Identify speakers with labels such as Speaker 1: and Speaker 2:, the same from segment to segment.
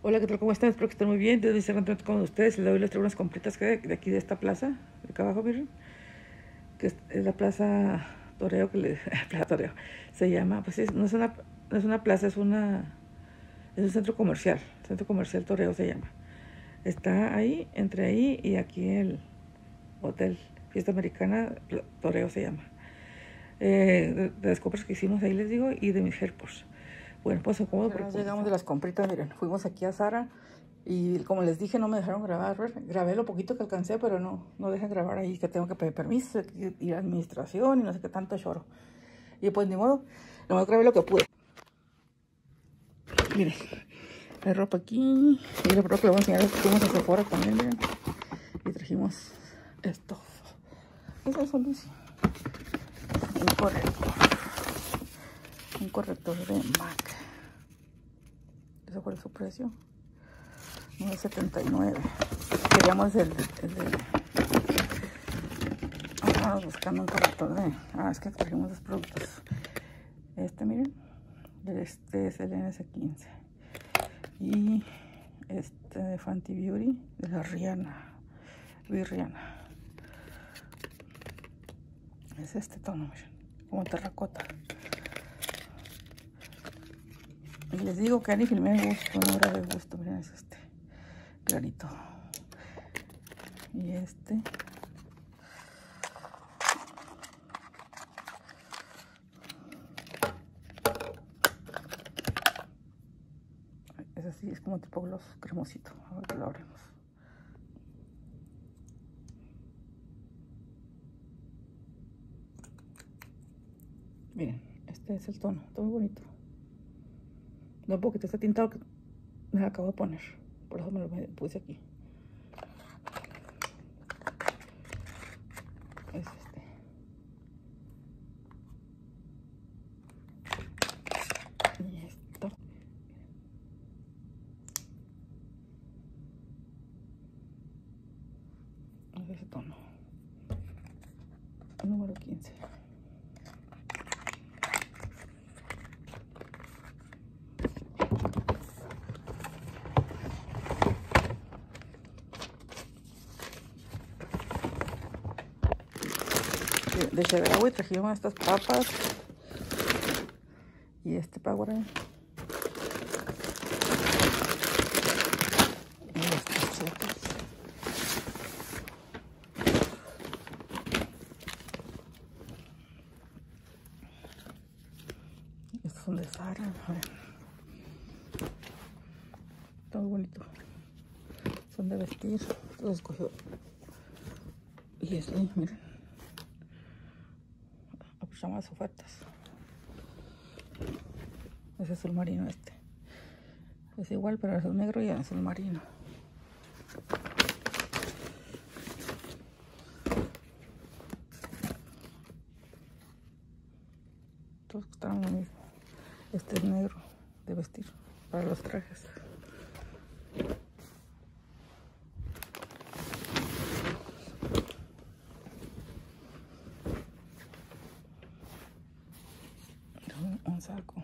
Speaker 1: Hola, ¿qué tal? ¿Cómo están? Espero que estén muy bien. Desde estar contento con ustedes. Les traigo unas compritas que de aquí de esta plaza, de acá abajo, miren, que es la plaza Toreo, plaza Toreo, se llama, pues no es una plaza, es un centro comercial Toreo se llama. Está ahí, entre ahí y aquí el hotel Fiesta Americana Toreo se llama. De las compras que hicimos ahí les digo y de mis AirPods. Bueno, pues como llegamos de las compritas, miren, fuimos aquí a Zara y como les dije no me dejaron grabar, grabé lo poquito que alcancé, pero no dejan grabar ahí, que tengo que pedir permiso, ir a administración y no sé qué tanto choro. Y pues ni modo, nomás grabé lo que pude. Miren, hay ropa aquí, y la ropa que le voy a enseñar, fuimos a Sephora también, miren, y trajimos esto. Esa es Lucy. Un corrector de MAC. ¿Eso cuál es su precio? 9.79. Queríamos el estábamos buscando un corrector de... es que trajimos dos productos. Miren. Este es el NS15. Y este de Fenty Beauty de la Rihanna. Es este tono, miren. Como terracota. Y les digo que ni filmé de gusto, no grabé de gusto. Miren, es clarito. Y este es así, es como tipo gloss cremosito. A ver que lo abrimos. Miren, este es el tono, está muy bonito. No porque te está tintado, que me lo acabo de poner, por eso me lo puse aquí. Es y esto. Es ese tono. Número 15. De Chedraui trajimos estas papas y Powerade y estos chetos. Estos son de Zara. Está muy bonito. Son de vestir. Los escogió. Y miren. Aprovechamos las ofertas. Es azul marino este. Es igual, pero azul negro y azul marino. Todos costaron lo mismo. Este es negro de vestir para los trajes. Un saco.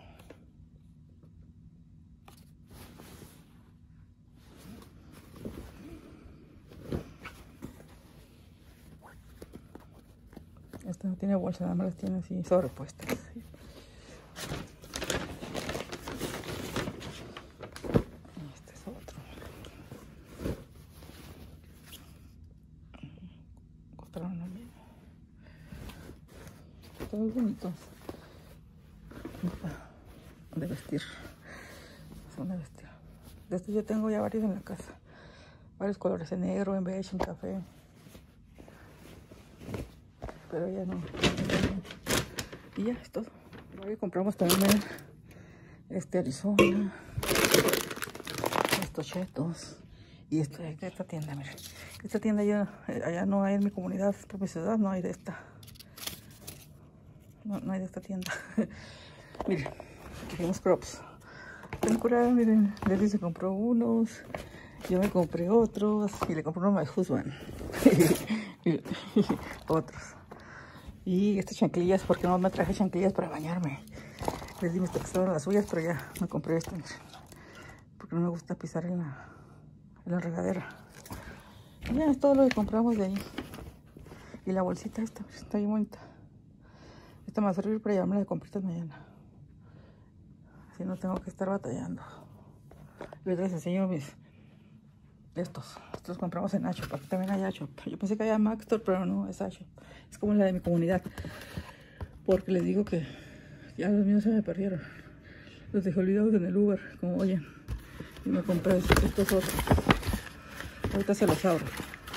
Speaker 1: Este no tiene bolsa, nada más las tiene así sobrepuestas. ¿Sí? Este es otro. Costaron lo mismo. Todos bonitos. De vestir. Son de vestir. De estos yo tengo ya varios en la casa. Varios colores, en negro, en beige, en café. Pero ya no. Y ya es todo. Hoy compramos también Arizona. Estos chetos. Y esta tienda, miren. Esta tienda allá no hay en mi comunidad, por mi ciudad, no hay de esta. No hay de esta tienda. Miren, tenemos crops. Están curados, miren. Leslie se compró unos. Yo me compré otros. Y le compré uno a my husband. Otros. Y estas chanclillas, porque no me traje chanclillas para bañarme. Les di mis texturas las suyas, pero ya me compré esto. porque no me gusta pisar en la regadera. Y ya es todo lo que compramos de ahí. Y la bolsita esta, está bien bonita. Esta me va a servir para llevarme de compritas mañana. Así no tengo que estar batallando. Y ahorita les enseño estos los compramos en Ashop. Aquí también hay Ashop. Yo pensé que había Maxtor, pero no, es Ashop. Es como la de mi comunidad. Porque les digo que ya los míos se me perdieron. Los dejé olvidados en el Uber, como oyen. Y me compré estos otros. Ahorita se los abro.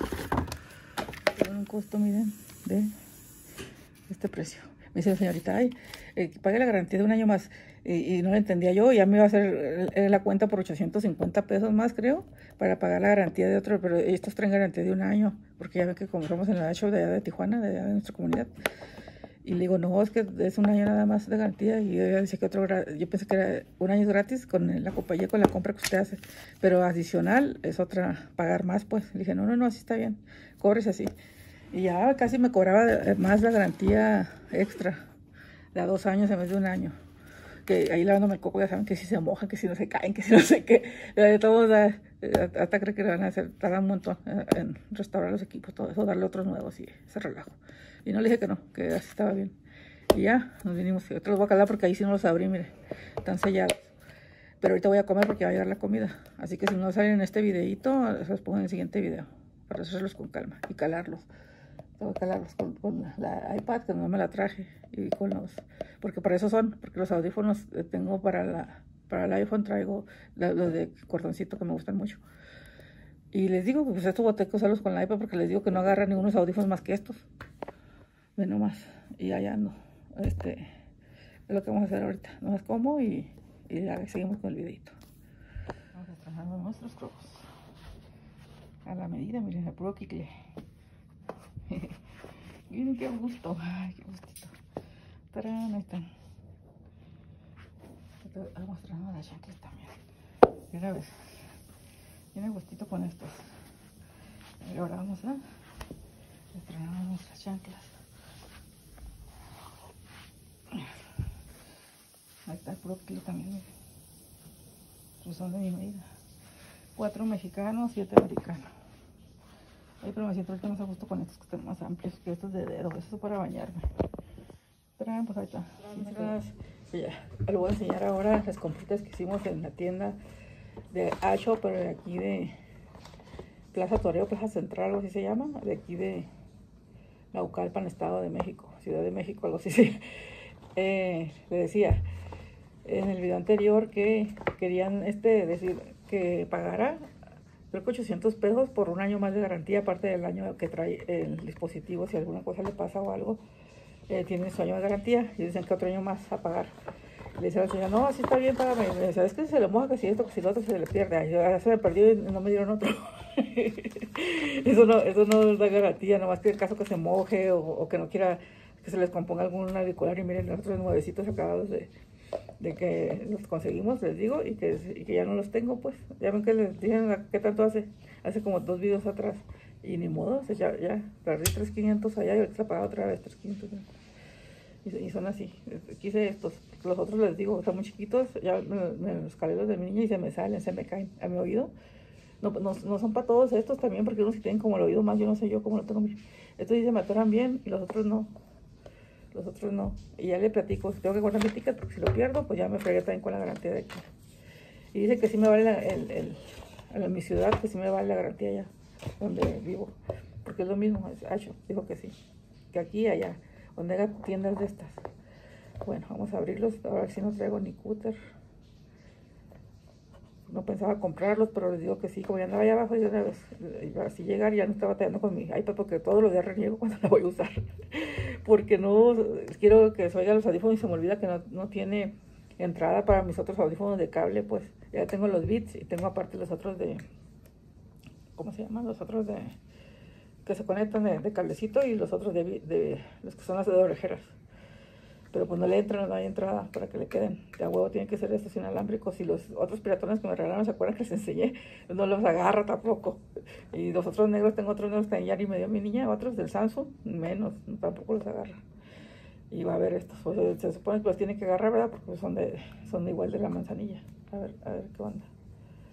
Speaker 1: Tienen un costo, miren, de este precio. Me dice la señorita, ay, pague la garantía de un año más. Y no lo entendía yo, ya me iba a hacer la cuenta por 850 pesos más, creo, para pagar la garantía de otro, pero estos traen garantía de un año, porque ya ven que compramos en la Ashop de allá de Tijuana, de allá de nuestra comunidad. Y le digo, no, es que es un año nada más de garantía. Y ella decía que yo pensé que era un año gratis con la compañía, con la compra que usted hace. Pero adicional es otra, pagar más, pues. Le dije, no, así está bien, cobres así. Y ya casi me cobraba más la garantía extra, de a 2 años en vez de un año. Que ahí lavándome el coco ya saben que si se mojan, que si no se caen, que si no sé qué. De todos, hasta creo que le van a hacer, tardan un montón en restaurar los equipos, todo eso, darle otros nuevos y ese relajo. Y no le dije que no, que así estaba bien. Y ya, nos vinimos. Yo te los voy a calar porque ahí sí no los abrí, mire, están sellados. Pero ahorita voy a comer porque va a llegar la comida. Así que si no salen en este videito, los pongo en el siguiente video. Para hacerlos con calma y calarlos. Tengo que calarlos con la iPad, que no me la traje. Y con porque para eso son, porque los audífonos tengo para el iPhone, traigo los de cordoncito que me gustan mucho. Y les digo, pues estos voy a tener que usarlos con la iPad porque les digo que no agarran ningunos audífonos más que estos. Ven nomás. Y allá ando. Es lo que vamos a hacer ahorita. Nomás como y ya seguimos con el videito. Vamos a trabajar nuestros crocos. A la medida, miren, el puro quicle. Miren qué gusto. Ay, qué gustito. Tarán, ahí están. Vamos trayendo las chanclas también. Mira, ves. Tiene gustito con estos. Y ahora vamos a estrenar nuestras chanclas. Ahí está el puro kilo también, miren. Pues son de mi medida. 4 mexicanos, 7 americanos. Ay, pero me siento ahorita más a gusto con estos que están más amplios que estos de dedo. Eso es para bañarme. Traen, pues ahí está. Ya, les voy a enseñar ahora las compritas que hicimos en la tienda de Ashop, pero de aquí de Plaza Toreo, Plaza Central, algo así se llama. De aquí de Naucalpan, Estado de México, Ciudad de México, algo así. Sí. Le decía en el video anterior que querían decir que pagara, creo que 800 pesos por un año más de garantía, aparte del año que trae el dispositivo. Si alguna cosa le pasa o algo, tiene su año de garantía. Y dicen que otro año más a pagar. Le decía a la señora, no, así está bien, págame. Y me decía, es que se le moja, que si esto, que si lo otro se le pierde. Ay, ya se me perdió y no me dieron otro. Eso no da garantía, nomás que el caso que se moje o que no quiera que se les componga algún auricular. Y miren, los otros nuevecitos acabados de que los conseguimos, les digo, y que ya no los tengo, pues. Ya ven que les dicen qué tanto hace como 2 videos atrás. Y ni modo, o sea, ya perdí 3,500 allá y ahorita se pagado otra vez 3,500. Y son así. Quise estos. Los otros les digo, están muy chiquitos. Ya me los calé los de mi niña y se me salen, se me caen a mi oído. No son para todos estos también, porque unos sí tienen como el oído más, yo no sé yo cómo lo tengo. Estos sí se me atoran bien y los otros no. Los otros no. Y ya le platico, si tengo que guardar mi ticket, porque si lo pierdo, pues ya me fregué también con la garantía de aquí. Y dice que sí me vale en mi ciudad, que sí me vale la garantía allá donde vivo. Porque es lo mismo, es Ashop, dijo que sí. Que aquí y allá, donde haya tiendas de estas. Bueno, vamos a abrirlos. A ver si no traigo ni cúter. No pensaba comprarlos, pero les digo que sí, como ya andaba allá abajo, y una vez, así llegar, ya no estaba batallando con mi iPad, porque todos los días reniego cuando la voy a usar. Porque no quiero que se oiga los audífonos y se me olvida que no tiene entrada para mis otros audífonos de cable, pues. Ya tengo los Beats y tengo aparte los otros de, ¿cómo se llaman? Los otros de, que se conectan de cablecito, y los otros de los que son las de orejeras. Pero pues no le entran, no hay entrada para que le queden. De a huevo tienen que ser estos inalámbricos. Y los otros piratones que me regalaron, ¿se acuerdan que les enseñé? No los agarra tampoco. Y los otros negros, tengo otros negros que ya ni me dio mi niña, otros del Samsung, menos, tampoco los agarra. Y va a ver estos, pues, se supone que los tiene que agarrar, ¿verdad? Porque son de igual de la manzanilla. A ver qué onda.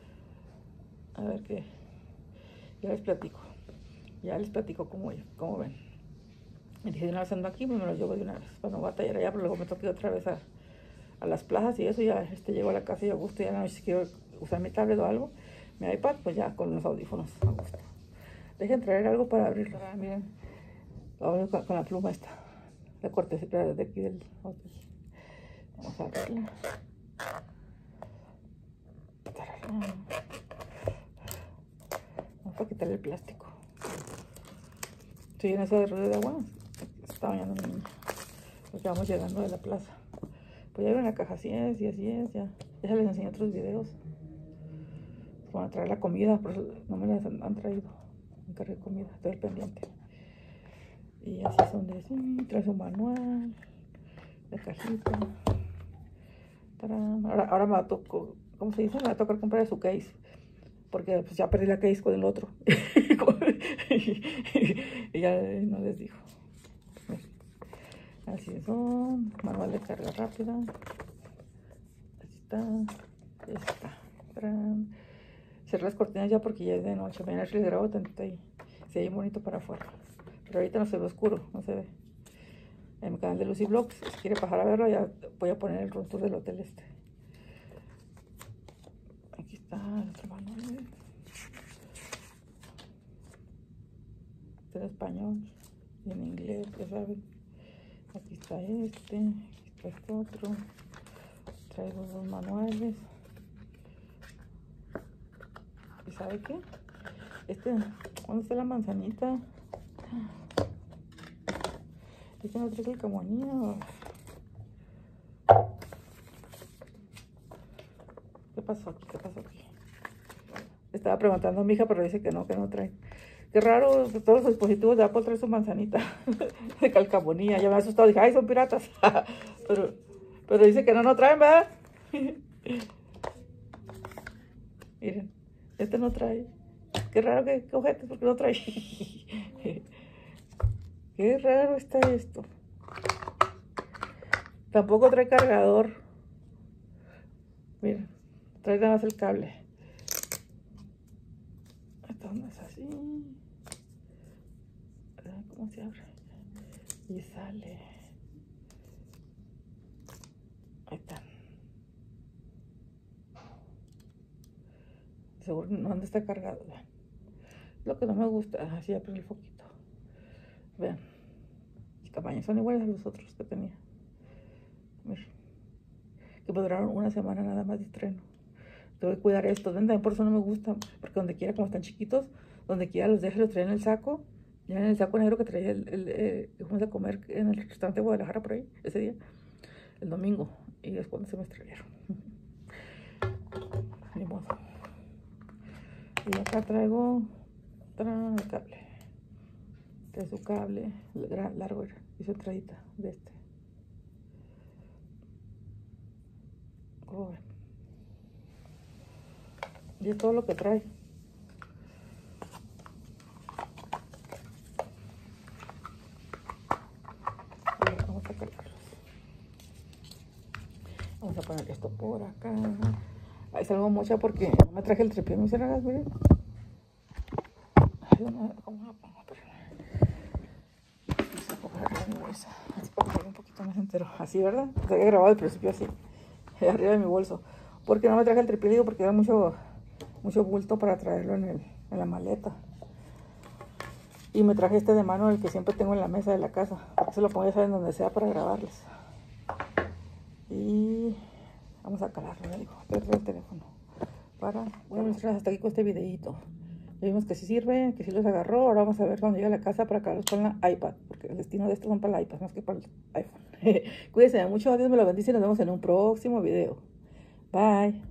Speaker 1: A ver qué. Ya les platico. Ya les platico cómo ven. Y dije, de una vez ando aquí, pues me los llevo de una vez. Para no batallar allá, pero luego me toqué otra vez a las plazas y eso. Ya llego a la casa y a gusto. Ya no sé si quiero usar mi tablet o algo. Mi iPad, pues ya con los audífonos a gusto. Dejen traer algo para abrirlo. Miren, con la pluma esta. La cortesía de aquí del hotel. Vamos a abrirla. Vamos a quitarle el plástico. Estoy en eso de ruido de agua. Está bañando mi niña. Porque vamos llegando de la plaza. Pues ya vieron la caja, así es, y así es. Ya se les enseñé otros videos. Van a traer la comida, pero no me las han traído. Me encargué de comida, estoy al pendiente. Y así son de así. Trae un manual, la cajita. Ahora me va a tocar, ¿cómo se dice? Me va a tocar comprar su case. Porque pues ya perdí la case con el otro. Y ya no les dijo. Así son. Manual de carga rápida. Así está. Ya está. Cerré las cortinas ya porque ya es de noche. Mañana les grabo tantito ahí. Se ve bonito para afuera. Pero ahorita no se ve oscuro. No se ve. En mi canal de Lucy Vlogs. Si quiere pasar a verlo, ya voy a poner el room tour del hotel este. Aquí está el otro manual. Está en español y en inglés, ya saben. Aquí está este, aquí está este otro. Traigo dos manuales. ¿Y sabe qué? ¿Dónde está la manzanita? No trae calcamonía. ¿Qué pasó aquí? Estaba preguntando a mi hija, pero dice que no trae. Qué raro, todos los dispositivos de Apple traen su manzanita de calcamonía. Ya me ha asustado, dije, ay, son piratas. pero dice que no traen, ¿verdad? Miren, este no trae. Qué raro que ojete, porque no trae. Qué raro está esto. Tampoco trae cargador. Miren, trae nada más el cable. Esto no es así. ¿Cómo se abre? Y sale. Ahí está. Seguro no anda está cargado. Vean. Lo que no me gusta. Así abre el foquito. Vean. Los tamaños son iguales a los otros que tenía. Miren. Que me duraron una semana nada más de estreno. Tengo que cuidar estos. Ven, también por eso no me gustan. Porque donde quiera, como están chiquitos, donde quiera los deje, los traen en el saco. Ya en el saco negro que traía fuimos a comer en el restaurante de Guadalajara por ahí, ese día, el domingo. Y es cuando se me estrellaron. Ni modo. Y acá traigo el cable. Trae su cable, largo y su entradita de este. Oh, y es todo lo que trae. Vamos a cargarlos. Vamos a poner esto por acá. Ahí salgo mocha porque no me traje el tripié, mis hermanas, miren. ¿Cómo lo pongo? Así para que quede un poquito más entero. Así, ¿verdad? Te había grabado al principio así, arriba de mi bolso. Porque no me traje el tripié, digo, porque era mucho bulto para traerlo en la maleta. Y me traje este de mano, el que siempre tengo en la mesa de la casa. Porque se lo pongo, ya saben, donde sea para grabarles. Y vamos a calarlo, ya digo. Voy a traer el teléfono. Bueno, hasta aquí con este videito. Ya vimos que sí sirve, que sí los agarró. Ahora vamos a ver cuando llegue a la casa para calarlos con la iPad. Porque el destino de estos son para el iPad, más que para el iPhone. Cuídense mucho, Dios me lo bendice y nos vemos en un próximo video. Bye.